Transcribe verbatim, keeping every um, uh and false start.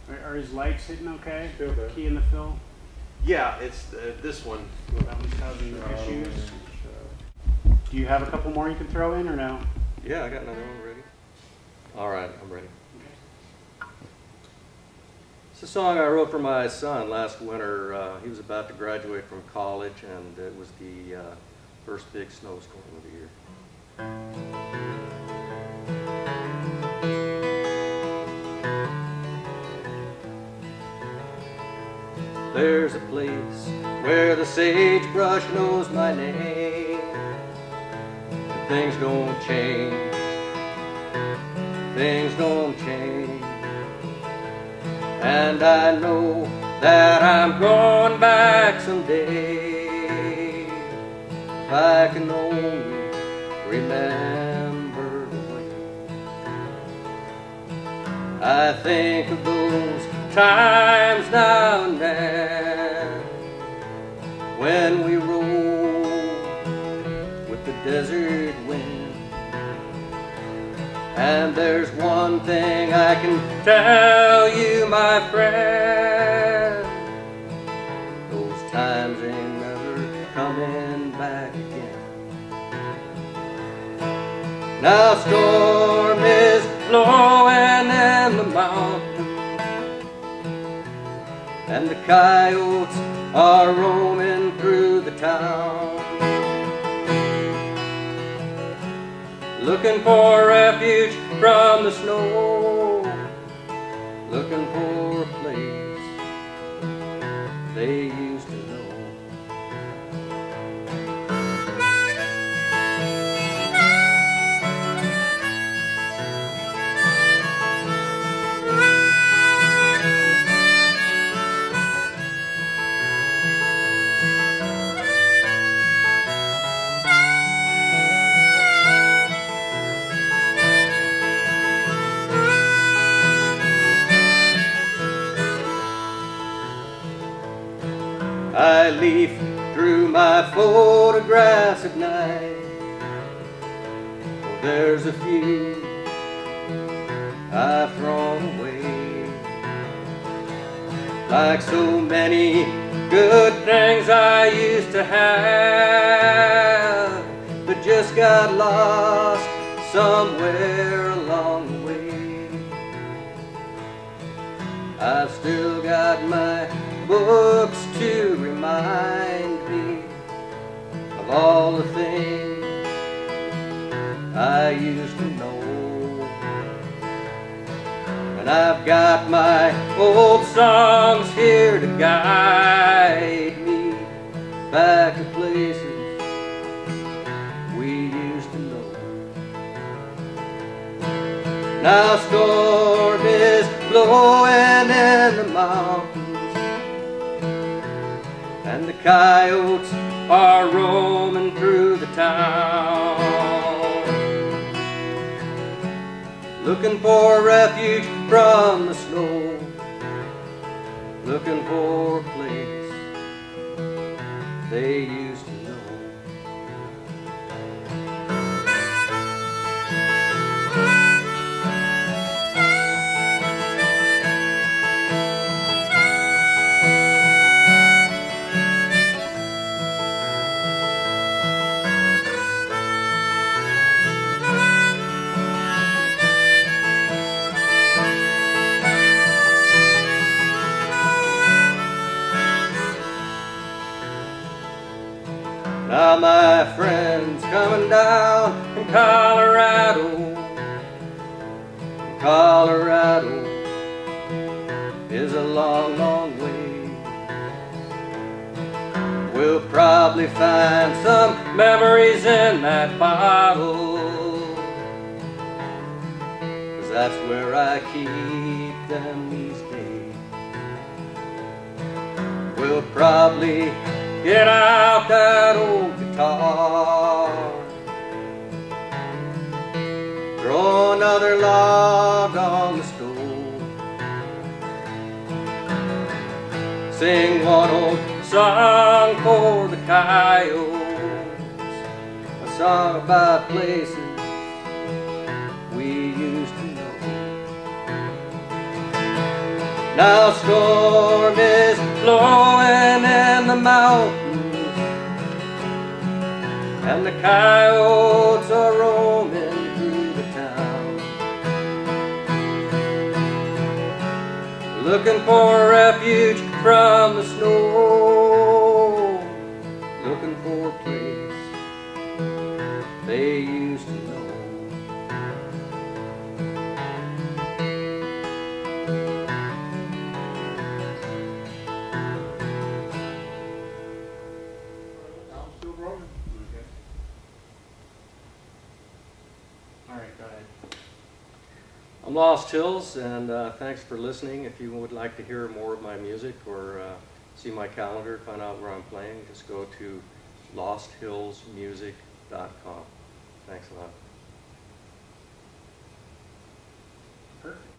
Are, are his lights hitting okay? Feel that. Key in the fill? Yeah, it's uh, this one. That one's causing issues. Do you have a couple more you can throw in or no? Yeah, I got another one ready. All right, I'm ready. It's a song I wrote for my son last winter. Uh, he was about to graduate from college, and it was the uh, first big snowstorm of the year. There's a place where the sagebrush knows my name, and things don't change, things don't change, and I know that I'm going back someday, if I can only remember the way. I think of those times now and then when we rode with the desert wind, and there's one thing I can tell you, my friend, those times ain't never coming back again. Now storm is blowing in the mountains, and the coyotes are roaming through the town, looking for refuge from the snow, looking for a place they used to know. I leaf through my photographs at night. Well, there's a few I've thrown away, like so many good things I used to have, but just got lost somewhere along the way. I've still got my books to remind me of all the things I used to know, and I've got my old songs here to guide me back to places we used to know. Now storm is blowing in the mountains, and the coyotes are roaming through the town, looking for refuge from the snow, looking for a place they used to know. Now my friend's coming down from Colorado, Colorado is a long, long way. We'll probably find some memories in that bottle, 'cause that's where I keep them these days. We'll probably get out that old guitar, throw another log on the stove, sing one old song for the coyotes, a song about places we used to know. Now a storm is blowing in the mountains, and the coyotes are roaming through the town, looking for refuge from the snow, looking for a place they used to know. I'm still rolling. Okay. All right, go ahead. I'm Lost Hills, and uh, thanks for listening. If you would like to hear more of my music or uh, see my calendar, find out where I'm playing, just go to lost hills music dot com. Thanks a lot. Perfect.